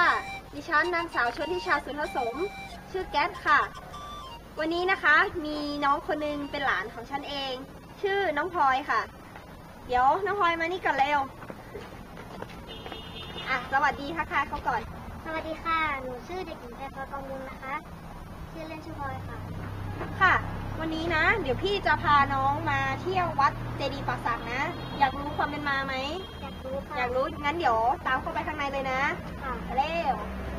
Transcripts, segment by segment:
ดิฉันนางสาวชนทิชาสุนทรสมชื่อแก๊สค่ะวันนี้นะคะมีน้องคนนึงเป็นหลานของฉันเองชื่อน้องพลอยค่ะเดี๋ยวน้องพลอยมานี่ก่อนเร็วสวัสดีทักทายเขาก่อนสวัสดีค่ะหนูชื่อเด็กหญิงแพรพรกองบุญนะคะชื่อเล่นชื่อพลอยค่ะค่ะวันนี้นะเดี๋ยวพี่จะพาน้องมาเที่ยววัดเจดีย์ป่าสักนะอยากรู้ความเป็นมาไหมอยากรู้ค่ะอยากรู้งั้นเดี๋ยวตามเข้าไปข้างในเลยนะค่ะเร็ว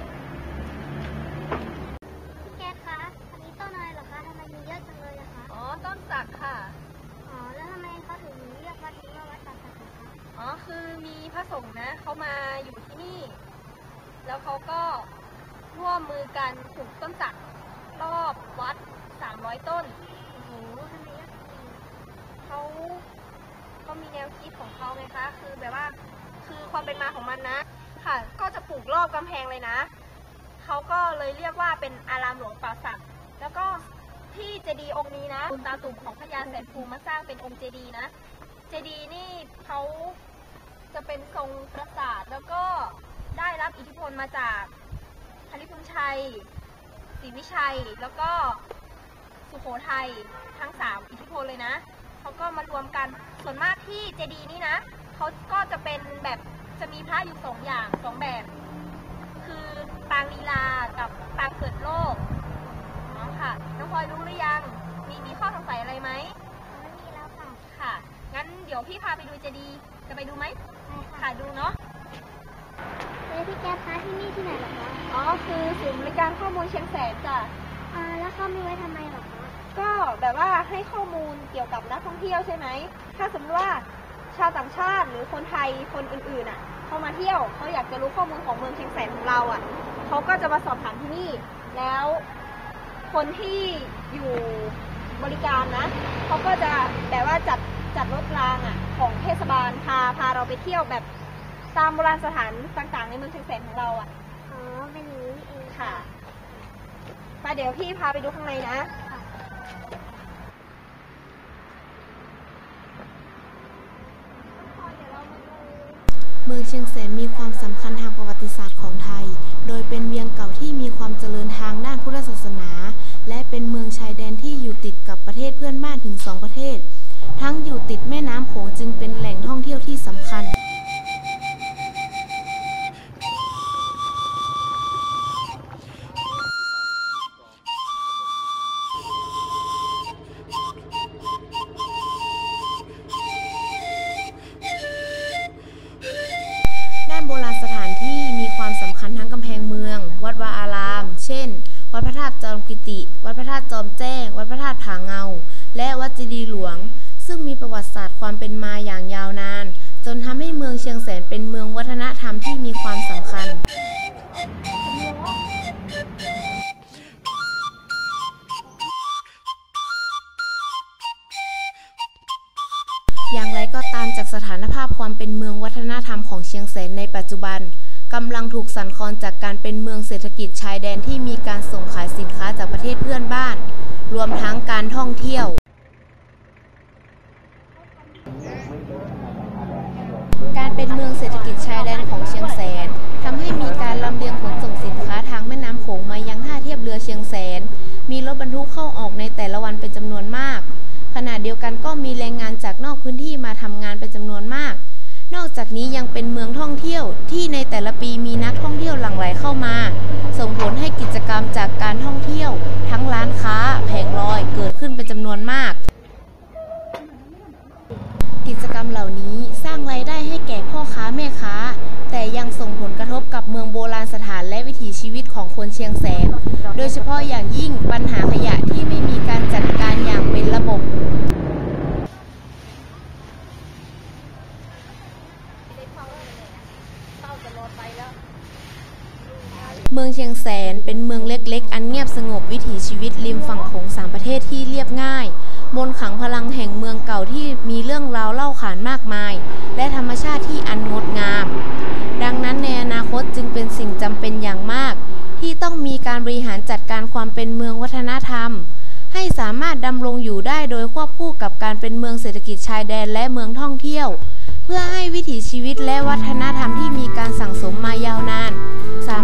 พี่แก๊สคะอันนี้ต้นอะไรเหรอคะทำไมมีเยอะจังเลยอะคะต้นสักค่ะแล้วทำไมเขาถึงเรียกวัดนี้ว่าวัดป่าสักคะคือมีพระสงฆ์นะเขามาอยู่ที่นี่แล้วเขาก็ร่วมมือกันปลูกต้นสักรอบวัด300 ต้นโอ้โหทำไมเยอะจังเขามีแนวคิดของเขาไงคะคือแบบว่าคือความเป็นมาของมันนะค่ะก็จะปลูกรอบกำแพงเลยนะเขาก็เลยเรียกว่าเป็นอารามหลวงป่าสักแล้วก็ที่เจดีย์องค์นี้นะคุณตาตุ่มของพญาแสนภูมิมาสร้างเป็นองค์เจดีย์นะเจดีย์นี่เขาจะเป็นทรงปราสาทแล้วก็ได้รับอิทธิพลมาจากฮาริพุนชัยศรีวิชัยแล้วก็สุโขทัยทั้ง3อิทธิพลเลยนะเขาก็มารวมกันส่วนมากที่เจดีย์นี้นะเขาก็จะเป็นแบบจะมีพระอยู่2 แบบคือปางลีลากับปางเกิดโลกค่ะน้องพลอยรู้หรือยังมีข้อสงสัยอะไรไหมไม่มีแล้วค่ะงั้นเดี๋ยวพี่พาไปดูเจดีย์จะไปดูไหมค่ะดูเนาะพี่แก๊สคะที่นี่ที่ไหนเหรอคะคือศูนย์บริการข้อมูลเชียงแสนจ้ะแล้วเขามีไว้ทำไมเหรอคะก็แบบว่าให้ข้อมูลเกี่ยวกับนักท่องเที่ยวใช่ไหมถ้าสมมติว่าชาวต่างชาติหรือคนไทยคนอื่นๆเขามาเที่ยวเขาอยากจะรู้ข้อมูลของเมืองเชียงแสนของเราเขาก็จะมาสอบถามที่นี่แล้วคนที่อยู่บริการนะเขาก็จะแบบว่าจัดรถรางของเทศบาลพาเราไปเที่ยวแบบตามโบราณสถานต่างๆในเมืองเชียงแสนของเราเป็นอย่างนี้เองค่ะมาเดี๋ยวพี่พาไปดูข้างในนะเมืองเชียงแสนมีความสำคัญทางประวัติศาสตร์ของไทยโดยเป็นเมืองเก่าที่มีความเจริญทางด้านพุทธศาสนาและเป็นเมืองชายแดนที่อยู่ติดกับประเทศเพื่อนบ้านถึง2 ประเทศทั้งอยู่ติดแม่น้ำโขงจึงเป็นแหล่งท่องเที่ยวที่สำคัญวัดวาอารามเช่นวัดพระธาตุจอมกิติวัดพระธาตุจอมแจ้งวัดพระธาตุผาเงาและวัดเจดีย์หลวงซึ่งมีประวัติศาสตร์ความเป็นมาอย่างยาวนานจนทำให้เมืองเชียงแสนเป็นเมืองวัฒนธรรมที่มีความสำคัญอย่างไรก็ตามจากสถานภาพความเป็นเมืองวัฒนธรรมของเชียงแสนในปัจจุบันกำลังถูกสั่นคลอนจากการเป็นเมืองเศรษฐกิจชายแดนที่มีการส่งขายสินค้าจากประเทศเพื่อนบ้านรวมทั้งการท่องเที่ยวการเป็นเมืองเศรษฐกิจชายแดนของเชียงแสนทำให้มีการลำเลียงขนส่งสินค้าทางแม่น้ำโขงมายังท่าเทียบเรือเชียงแสนมีรถบรรทุกเข้าออกในแต่ละวันเป็นจำนวนมากขณะเดียวกันก็มีแรงงานจากนอกพื้นที่มาทำงานเป็นจำนวนมากนอกจากนี้ยังเป็นเมืองท่องเที่ยวที่ในแต่ละปีมีนักท่องเที่ยวหลั่งไหลเข้ามาส่งผลให้กิจกรรมจากการท่องเที่ยวทั้งร้านค้าแผงลอยเกิดขึ้นเป็นจำนวนมากกิจกรรมเหล่านี้สร้างรายได้ให้แก่พ่อค้าแม่ค้าแต่ยังส่งผลกระทบกับเมืองโบราณสถานและวิถีชีวิตของคนเชียงแสนโดยเฉพาะอย่างยิ่งปัญหาขยะที่ไม่มีการจัดการอย่างเป็นระบบเมืองเชียงแสนเป็นเมืองเล็กๆอันเงียบสงบวิถีชีวิตริมฝั่งโขง3 ประเทศที่เรียบง่ายมนต์ขลังพลังแห่งเมืองเก่าที่มีเรื่องราวเล่าขานมากมายและธรรมชาติที่อันงดงามดังนั้นในอนาคตจึงเป็นสิ่งจำเป็นอย่างมากที่ต้องมีการบริหารจัดการความเป็นเมืองวัฒนธรรมให้สามารถดำรงอยู่ได้โดยควบคู่กับการเป็นเมืองเศรษฐกิจชายแดนและเมืองท่องเที่ยวเพื่อให้วิถีชีวิตและวัฒนธรรมที่มีการสั่งสมมายาวนานสาม